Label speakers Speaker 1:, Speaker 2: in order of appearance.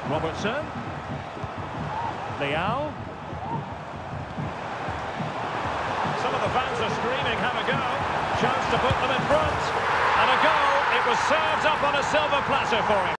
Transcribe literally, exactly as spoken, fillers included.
Speaker 1: Robertson. Leao. Some of the fans are screaming, have a go. Chance to put them in front. And a goal. It was served up on a silver platter for him.